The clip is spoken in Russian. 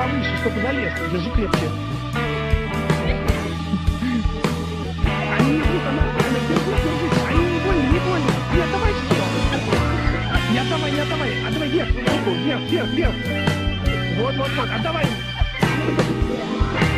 повыше, чтобы залез. Держи крепче. Они не будут, она держись. Они не больно. Не отдавай все. Не отдавай. Отдавай вверх, руку, вверх. Вот. Отдавай.